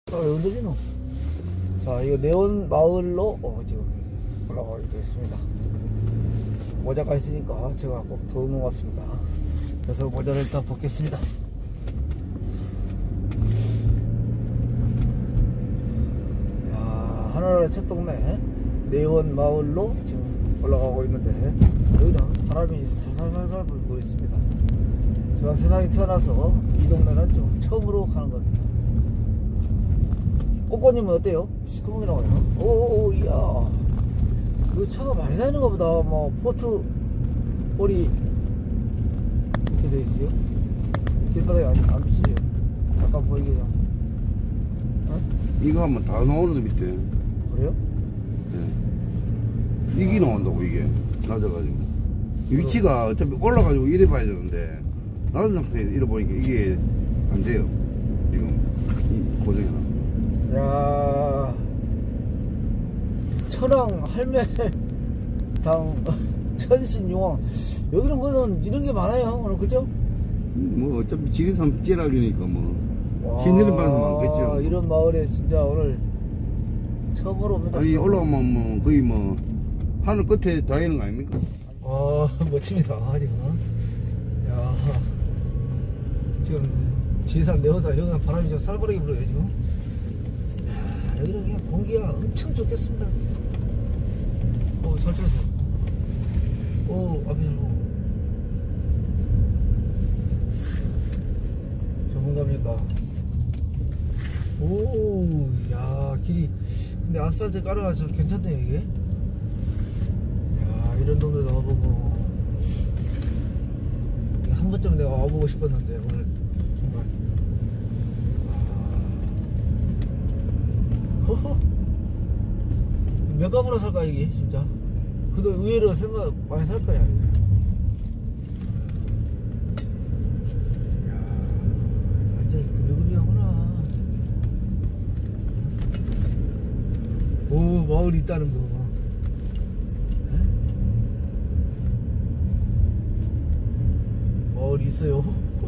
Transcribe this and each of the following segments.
왜 흔들리노? 자, 이거 네온 마을로 지금 올라가게 되었습니다. 모자가 있으니까 제가 꼭 더운 것 같습니다. 그래서 모자를 일단 벗겠습니다. 야, 하늘의 첫 동네 네온 마을로 지금 올라가고 있는데, 여기는 바람이 살살살살 불고 있습니다. 제가 세상에 태어나서 이 동네는 지금 처음으로 가는 겁니다. 꼬꼬님은 어때요? 시커멓게 나와요. 오, 이야. 그 차가 많이 다니는가 보다. 뭐, 포트, 볼이, 이렇게 돼 있어요. 길바닥에 안 비치요. 약간 보이게 그냥. 어? 이거 하면 다 나오는데, 밑에. 그래요? 네. 이게 나온다고, 이게. 낮아가지고. 위치가 어차피 올라가지고 이래 봐야 되는데, 낮은 상태에서 이래 보니까 이게 안 돼요. 지금, 이 고정이나. 야, 천왕 할매당 천신용왕. 여기는 뭐는 이런 게 많아요 오늘, 그죠? 뭐 어차피 지리산 찌락이니까 뭐 신내림 방송 많겠죠. 이런 마을에 진짜 오늘 처음으로 옵니다. 아니 올라오면 뭐 거의 뭐 하늘 끝에 다 있는 거 아닙니까? 멋집니다. 지금. 야, 지금 지리산 내원사 여기는 바람이 좀 살벌하게 불어요 지금. 여기는 그냥 공기가 엄청 좋겠습니다. 설정해서. 앞에 열고. 전문가입니까? 야, 길이. 근데 아스팔트 깔아가지고 괜찮네요, 이게. 야, 이런 동네도 와보고. 한 번쯤 내가 와보고 싶었는데, 오늘. 정말. 몇 가구나 살까 이게 진짜. 그래도 의외로 생각 많이 살 거야 이게. 야, 완전히 그리구리하구나. 마을이 있다는 거. 마을이 있어요.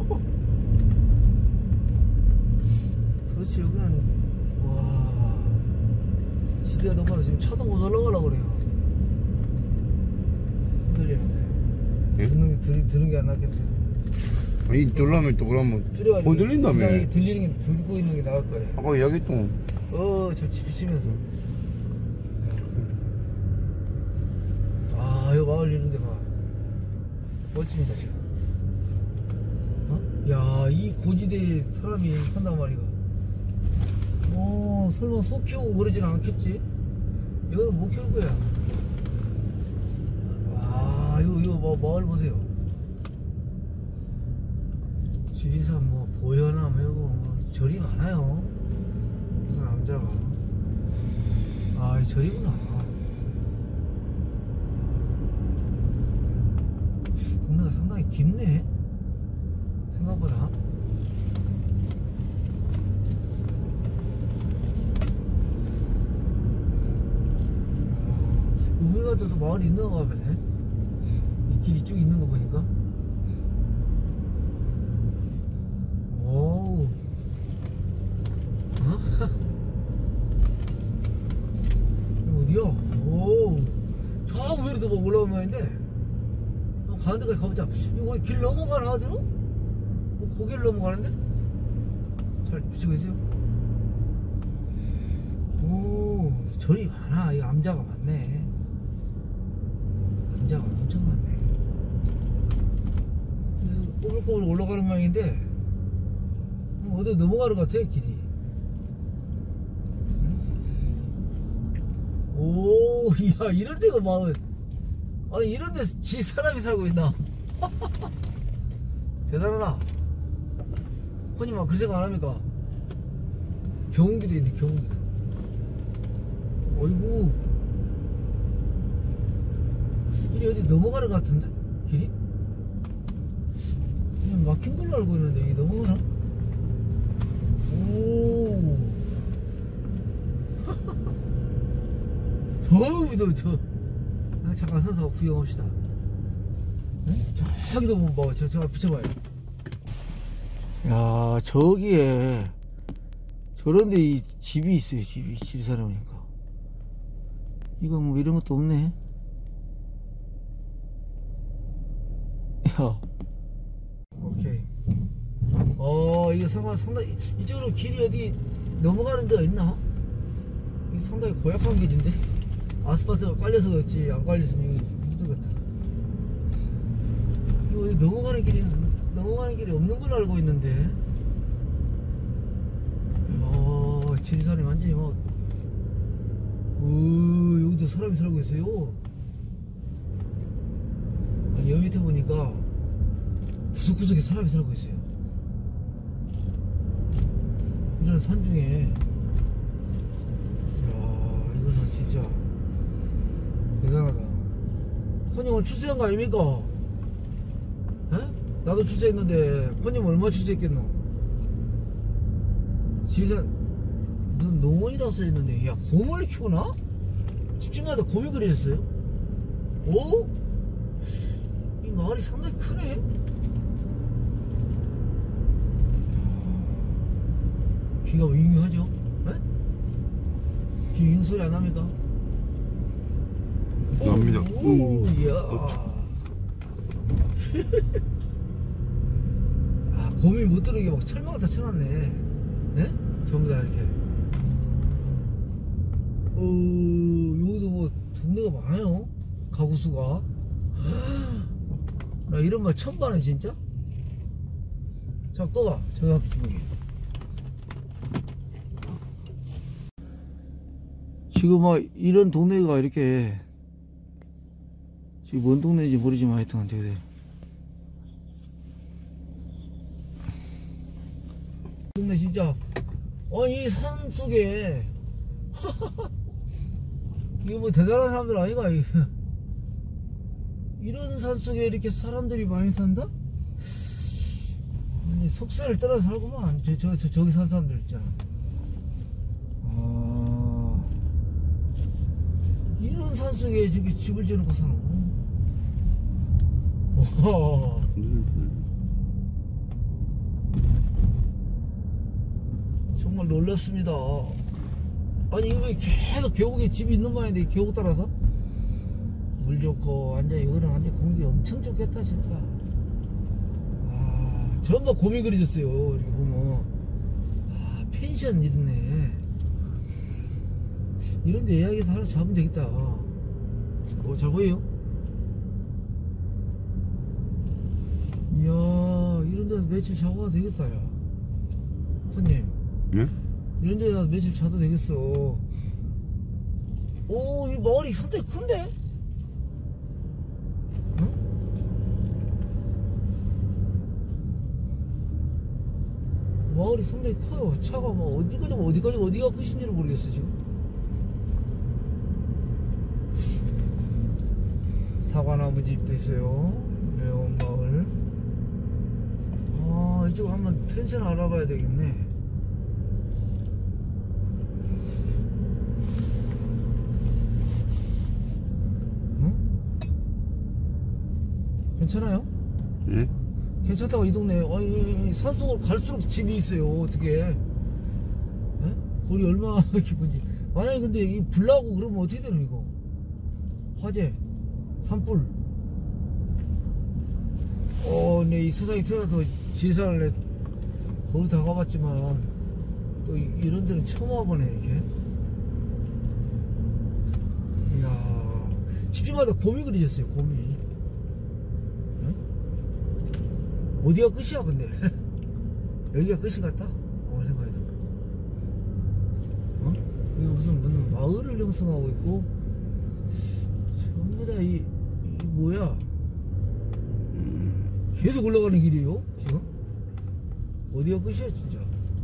도대체 여기는 시대가 너무 많아. 지금 차도 못 올라가려고 그래요. 흔들리는데. 예? 드는 게 안 낫겠어요. 아니 들라면 또 그러면 흔들린다며. 들리는 게 들고 있는 게 나을 거예요. 아까 여기 또 저 비치면서. 여기 마을 이런데 봐. 멋집니다 지금. 야, 이 고지대에 사람이 산단 말이야. 설마 소 키우고 그러진 않겠지? 이거는 못 키울 거야. 와, 이거 마을 보세요. 지리산 뭐 보현암 하고 뭐 절이 많아요. 무슨 남자가. 이 절이구나. 동네가 상당히 깊네. 생각보다. 우리가 또 마을이 있는 거 보네. 이 길이 쭉 있는 거 보니까. 오우. 어디야? 저 위로도 막 올라오는 모양인데. 가는 데까지 가보자. 이거 길 넘어가나, 들어? 고개를 넘어가는데? 잘 비치고 있어요? 절이 많아. 이거 암자가 많네. 암자가 엄청 많네. 그래서 꼬불꼬불 올라가는 모양인데 어디 넘어가는 것 같아 길이. 야, 이런 데가 마을. 아니 이런 데 사람이 살고 있나? 대단하다. 흔히 막 그런 생각 안 합니까? 경운기도 있네, 경운기도. 어이구. 길이 어디 넘어가는 것 같은데? 길이? 그냥 막힌 걸로 알고 있는데 이게 넘어가나? 잠깐 서서 구경합시다. 네? 저기도 뭐 저 비춰봐요. 야, 저기에 저런데 이 집이 있어요. 집이 지리산에 오니까. 이거 뭐 이런 것도 없네. 야. 오케이. 이거 상당히 이쪽으로 길이 어디 넘어가는 데가 있나? 이게 상당히 고약한 길인데 아스팔트가 깔려서 그렇지 안 깔렸으면 이거 힘들겠다. 이거 어디 넘어가는 길이 없는 걸로 알고 있는데. 지리산이 완전히 막 여기도 사람이 살고 있어요. 아니, 여기 밑에 보니까 구석구석에 사람이 살고 있어요. 이런 산 중에. 이야, 이거는 진짜 대단하다. 손님 오늘 출세한 거 아닙니까? 에? 나도 출세했는데 손님 얼마 출세했겠노? 지리산 무슨 농원이라고 써있는데, 야, 곰을 키우나? 집집마다 곰이 그려졌어요? 오? 이 마을이 상당히 크네? 귀가 윙윙하죠? 네? 귀 윙 소리 안 납니까? 납니다. 오, 이야. 곰이 못 들어오게 막 철망을 다 쳐놨네. 네? 전부 다 이렇게. 여기도 뭐 동네가 많아요. 가구수가. 나 이런 말 처음 봐네 진짜. 자, 꺼봐. 저기 한번 보게. 지금 막 이런 동네가 이렇게, 지금 뭔 동네인지 모르지만 하여튼 되게 동네 진짜. 이 산 속에 이거 뭐 대단한 사람들 아니가? 이런 산 속에 이렇게 사람들이 많이 산다? 아니, 속세를 떠나서 살구만. 저기 산 사람들 있잖아. 이런 산 속에 저기 집을 지어놓고 사노. 정말 놀랐습니다. 아니, 이거 왜 계속 계곡에 집이 있는 모양인데 계곡 따라서? 물 좋고 완전 이거는 완전 공기 엄청 좋겠다 진짜. 전부 곰이 그려졌어요. 이렇게 보면 펜션 있네. 이런데 예약해서 하나 잡으면 되겠다. 잘 보여요? 이야, 이런 데서 며칠 자고 가도 되겠다. 야, 손님. 예? 이런 데서 며칠 자도 되겠어. 이 마을이 상당히 큰데? 응? 마을이 상당히 커요. 차가 뭐 어디가 끝인지를 모르겠어 지금. 사과나무 집도 있어요. 매운 마을. 이쪽 한번 펜션 알아봐야 되겠네. 응? 괜찮아요? 예? 괜찮다고 이 동네. 산속으로 갈수록 집이 있어요. 어떻게? 예? 거리 얼마나 기쁜지. 만약에 근데 이 불나고 그러면 어떻게 되는 이거? 화재, 산불. 네, 이 세상에 태어나서 지리산을 거의 다 가봤지만 또 이런 데는 처음 와보네 이렇게. 이야, 집집마다 곰이 그려졌어요. 곰이. 네? 어디가 끝이야 근데? 여기가 끝인 것 같다? 생각해도. 여기 무슨 마을을 형성하고 있고 전부 다 이 뭐야? 계속 올라가는 길이에요 지금? 어디가 끝이야 진짜.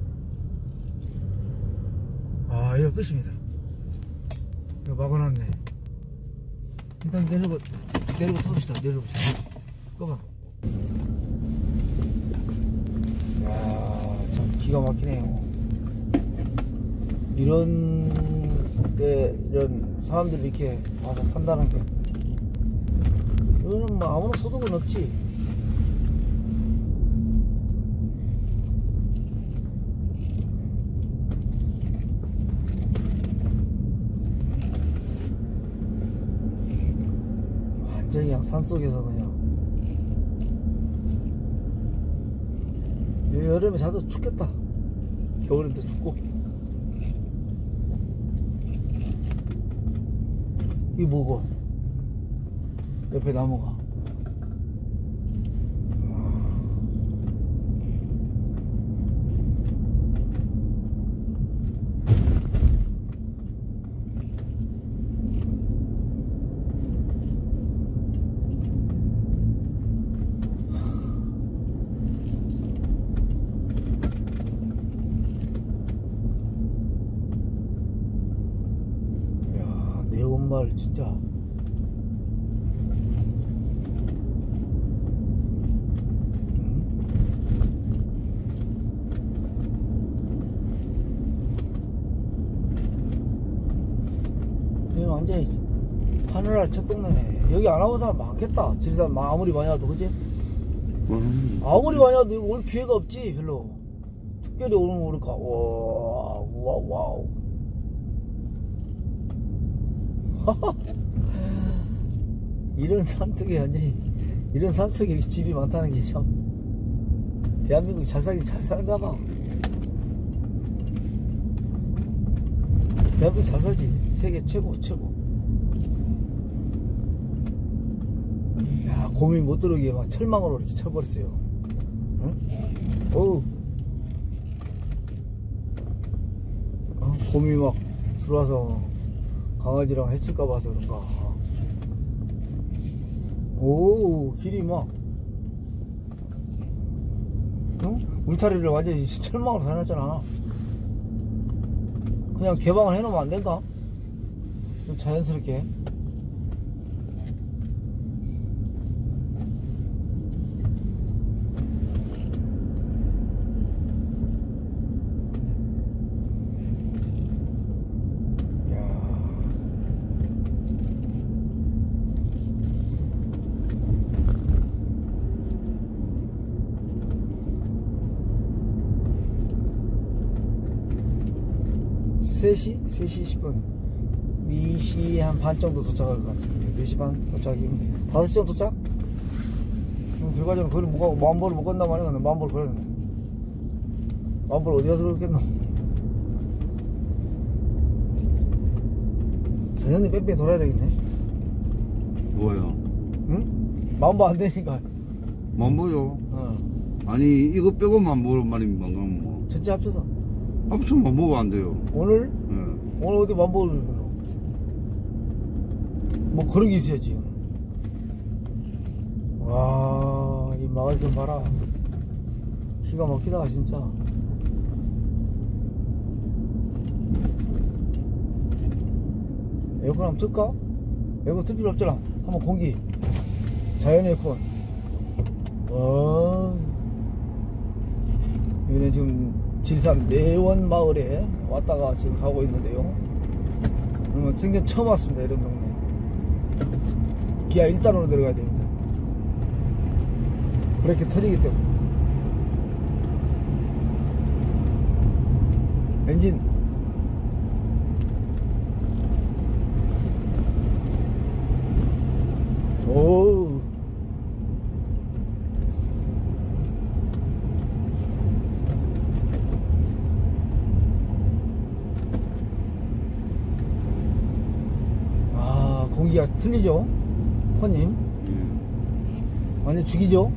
여기가 끝입니다. 이거 막아놨네. 일단 내려가 타봅시다. 내려봅시다. 꺼봐. 참 기가 막히네요. 이런 사람들이 이렇게 와서 산다는 게, 이거는 뭐 아무런 소득은 없지. 완전히 그냥 산속에서 그냥. 여름에 자도 춥겠다. 겨울인데 춥고. 이 뭐고? 옆에 나무가. 정말 진짜 여기 완전히 하늘 아래 첫 동네네. 여기 안 와본 사람 많겠다. 지리산 아무리 많이 와도, 그지? 아무리 많이 와도 올 기회가 없지 별로. 특별히 오는 모를까. 와우. 이런 산속에 완전히, 이런 산속에 이렇게 집이 많다는 게 참 대한민국이 잘 살긴 잘 사는가 봐. 대한민국 잘 살지. 세계 최고. 야, 곰이 못 들어오게 막 철망으로 이렇게 쳐버렸어요. 응? 어우. 곰이 막 들어와서 강아지랑 해칠까 봐서 그런가. 오, 길이 막, 응? 울타리를 완전히 철망으로 다 해놨잖아. 그냥 개방을 해놓으면 안 된다? 좀 자연스럽게. (3시 10분) 4시 한 반 정도 도착할 것 같은데. 4시 반 도착이면 5시 정도 도착? 결과적으로 거리 못 가고 만보를 못 간단 말이야. 만보를 걸었네. 만보를 어디 가서 그렇겠노. 자연히 뺑뺑 돌아야 되겠네. 뭐요? 응? 만보 안 되니까. 만보요? 아니 이거 빼고 만보 말입니까? 뭐 전체 합쳐서 만보가 안 돼요. 오늘? 네. 오늘 어디 만보를 뭐 그런 게 있어야지. 와, 이 마을 좀 봐라. 기가 막히다 진짜. 에어컨 한번 틀까? 에어컨 틀 필요 없잖아. 한번 공기 자연 에어컨. 여기는 지금 지리산 내원 마을에 왔다가 지금 가고 있는데요. 그러면 생전 처음 왔습니다. 이런 동네. 기아 1단으로 내려가야 됩니다. 브레이크 터지기 때문에. 엔진 오. 공기가 틀리죠? 포님 완전 죽이죠?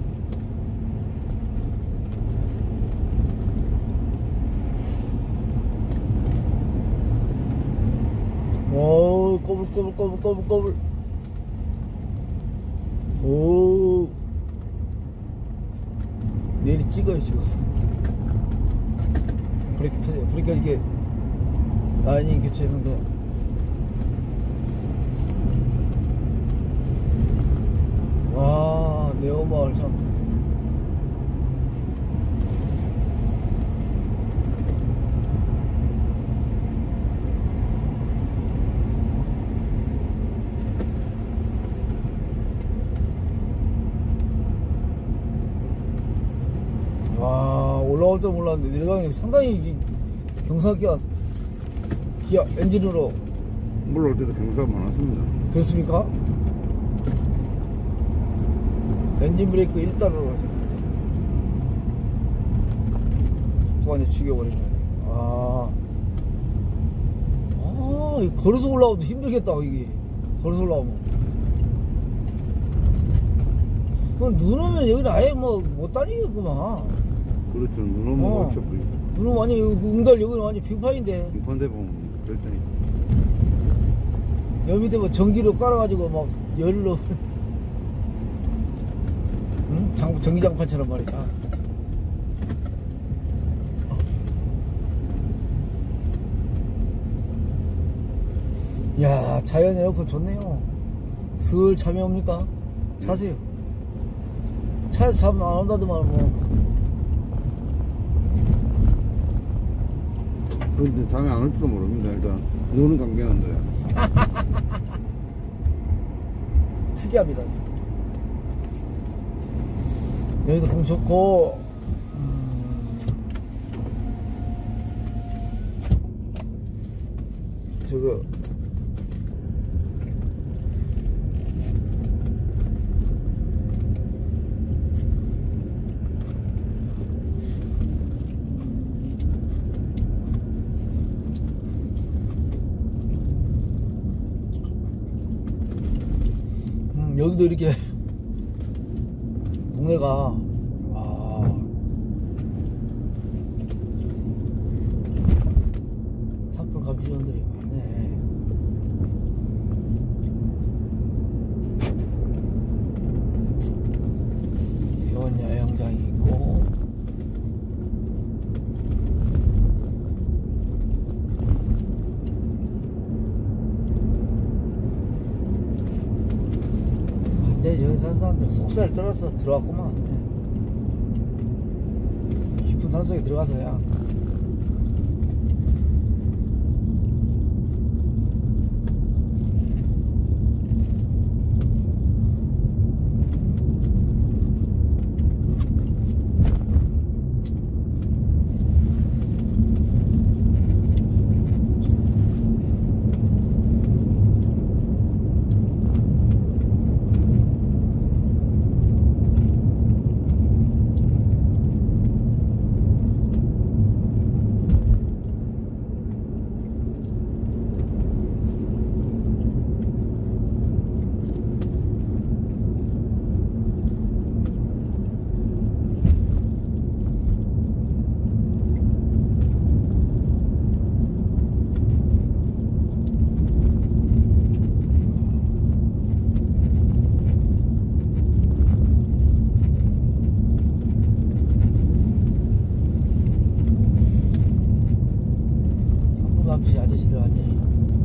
오, 꼬불. 오, 내리 찍어요 지금. 브레이크 터져요. 브레이크가 이렇게 라인이 교체했는데. 와, 내원마을 참. 와, 올라올 줄 몰랐는데 내려가는 게 상당히 경사기가 기아 엔진으로. 올라올 때도 경사가 많았습니다. 그렇습니까? 엔진 브레이크 1단으로 완전 죽여버린 거네. 이거 걸어서 올라오도 힘들겠다, 이게. 걸어서 올라오면. 그럼 눈 오면 여기는 아예 못 다니겠구만. 그렇죠. 눈 오면 멈춰버리고. 눈 오면 완전, 응달 여기는 완전 빙판인데. 빙판대 보면 절대. 여기 밑에 뭐 전기로 깔아가지고 막 열로. 응? 전기장판처럼 말이야. 야, 자연 에어컨 좋네요. 슬 잠이 옵니까? 자세요. 차에서 잠 안 온다더만 근데 잠이 안 올지도 모릅니다. 일단 노는 관계는데. 특이합니다. 여기도 공 좋고, 저거 여기도 이렇게 동네가 와 산불 감시원들이 많네. 회원 야영장이 있고 완전히 여기 사는 사람들 속살 떨어서 들어왔구만. 깊은 산속에 들어가서야. 감시 아저씨들 완전히